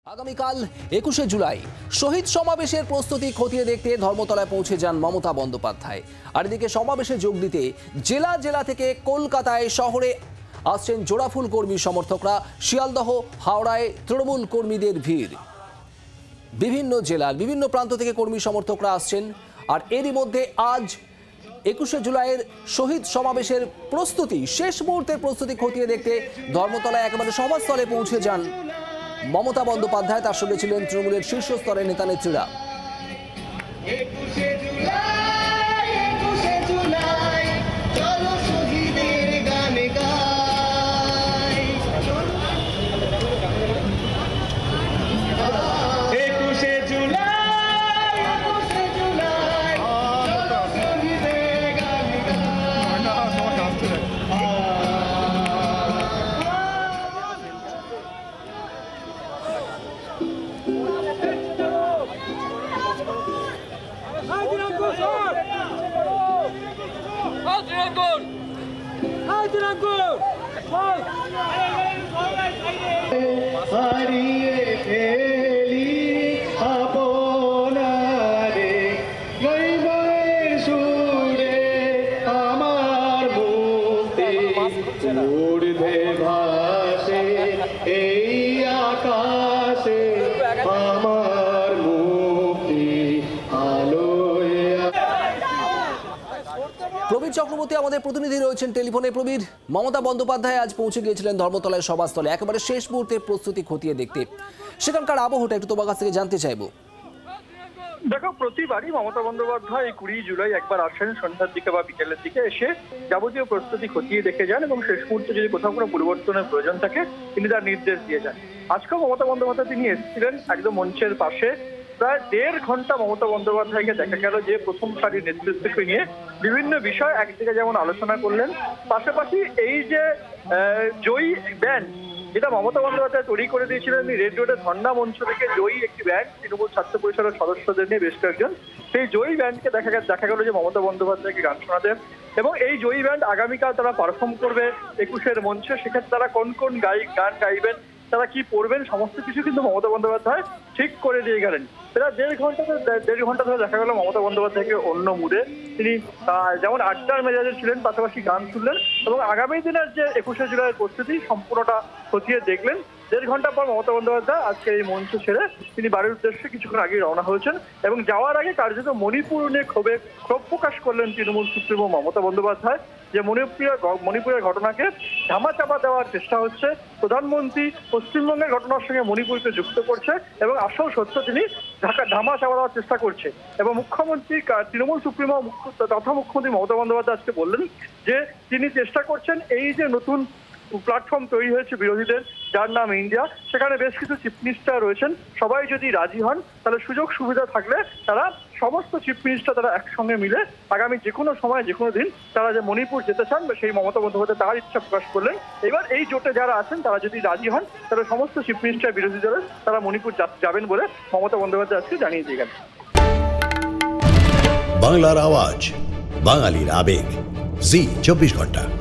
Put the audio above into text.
আগামীকাল ২১শে জুলাই শহীদ সমাবেশের প্রস্তুতি খতিয়ে দেখতে ধর্মতলায় পৌঁছে যান মমতা বন্দ্যোপাধ্যায়। আর এদিকে সমাবেশে যোগ দিতে জেলা থেকে কলকাতায় শহরে আসছেন জোড়াফুল কর্মী সমর্থকরা। শিয়ালদহ, হাওড়ায় তৃণমূল কর্মীদের ভিড়। বিভিন্ন জেলার বিভিন্ন প্রান্ত থেকে কর্মী সমর্থকরা আসছেন। আর এরই মধ্যে আজ ২১শে জুলাইয়ের শহীদ সমাবেশের প্রস্তুতি, শেষ মুহূর্তের প্রস্তুতি খতিয়ে দেখতে ধর্মতলায় একেবারে সভাস্থলে পৌঁছে যান মমতা বন্দ্যোপাধ্যায়। তার সঙ্গে ছিলেন তৃণমূলের শীর্ষ স্তরের নেতা নেত্রীরা। প্রবীর চক্রবর্তী আমাদের প্রতিনিধি রয়েছেন টেলিফোনে। প্রবীর, মমতা বন্দ্যোপাধ্যায় আজ পৌঁছে গিয়েছিলেন ধর্মতলায় সভাস্থলে একেবারে শেষ মুহূর্তের প্রস্তুতি খতিয়ে দেখতে। সেখানকার আবহাওয়াটা একটু তোমার কাছ থেকে জানতে চাইবো। দেখো, প্রতিবারই মমতা বন্দ্যোপাধ্যায় ২০ জুলাই একবার আসেন সন্ধ্যার দিকে বা বিকেলের দিকে, এসে যাবতীয় প্রস্তুতি খতিয়ে দেখে যান এবং শেষ মুহূর্তে যদি কোথাও কোনো পরিবর্তনের প্রয়োজন থাকে তিনি তার নির্দেশ দিয়ে যান। আজকেও মমতা বন্দ্যোপাধ্যায় তিনি এসেছিলেন একদম মঞ্চের পাশে। প্রায় ১.৫ ঘন্টা মমতা বন্দ্যোপাধ্যায়কে দেখা গেল যে প্রথম সারির নেতৃত্বকে নিয়ে বিভিন্ন বিষয় একদিকে যেমন আলোচনা করলেন, পাশাপাশি এই যে জয়ী ব্যান্ড যেটা মমতা বন্দ্যোপাধ্যায় তৈরি করে দিয়েছিলেন রেড রোডের ধর্ণা মঞ্চ থেকে, জয়ী একটি ব্যান্ড তৃণমূল ছাত্র পরিষদের সদস্যদের নিয়ে বেশ কয়েকজন, সেই জয়ী ব্যান্ডকে দেখা গেল যে মমতা বন্দ্যোপাধ্যায়কে গান শোনাতেন। এবং এই জয়ী ব্যান্ড আগামীকাল তারা পারফর্ম করবে ২১-এর মঞ্চে। সেক্ষেত্রে তারা কোন গান গাইবেন, তারা কি পড়বেন, সমস্ত কিছু কিন্তু মমতা বন্দ্যোপাধ্যায় ঠিক করে দিয়ে গেলেন। প্রায় ১.৫ ঘন্টা ধরে দেখা গেল মমতা বন্দ্যোপাধ্যায়কে অন্য মুডে। তিনি যেমন আড্ডার মেজাজে ছিলেন, পাশাপাশি গান শুনলেন এবং আগামী দিনের যে ২১শে জুলাইয়ের প্রস্তুতি সম্পূর্ণটা খতিয়ে দেখলেন। ১.৫ ঘন্টা পর মমতা বন্দ্যোপাধ্যায় আজকে এই মঞ্চ ছেড়ে তিনি বাড়ির উদ্দেশ্যে কিছুক্ষণ আগে রওনা হয়েছেন এবং যাওয়ার আগে কার্যত মণিপুর নিয়ে ক্ষোভ প্রকাশ করলেন তৃণমূল সুপ্রিমো মমতা বন্দ্যোপাধ্যায়। যে মণিপুরের ঘটনাকে ধামাচাপা দেওয়ার চেষ্টা হচ্ছে, প্রধানমন্ত্রী পশ্চিমবঙ্গের ঘটনার সঙ্গে মণিপুরকে যুক্ত করছে এবং আসল সত্য তিনি ধামাচাপা দেওয়ার চেষ্টা করছে। এবং মুখ্যমন্ত্রী তৃণমূল সুপ্রিমো তথা মুখ্যমন্ত্রী মমতা বন্দ্যোপাধ্যায় আজকে বললেন যে তিনি চেষ্টা করছেন এই যে নতুন প্ল্যাটফর্ম তৈরি হয়েছে বিরোধীদের, যার নাম ইন্ডিয়া, সেখানে বেশ কিছু চিফ মিনিস্টার রয়েছেন। সবাই যদি রাজি হন তাহলে সুযোগ সুবিধা থাকলে তারা সমস্ত চিফ মিনিস্টার তারা একসঙ্গে মিলে আগামী যে কোনো সময় যে কোনো দিন তারা যে মণিপুর যেতে চান বা সেই মমতা বন্দ্যোপাধ্যায় তার ইচ্ছা প্রকাশ করলেন। এবার এই জোটে যারা আছেন তারা যদি রাজি হন তাহলে সমস্ত চিফ মিনিস্টার বিরোধী দলের তারা মণিপুর যাবেন বলে মমতা বন্দ্যোপাধ্যায় আজকে জানিয়ে দিয়ে গেলেন। বাংলার আওয়াজ, বাঙালির আবেগ, জি ২৪ ঘন্টা।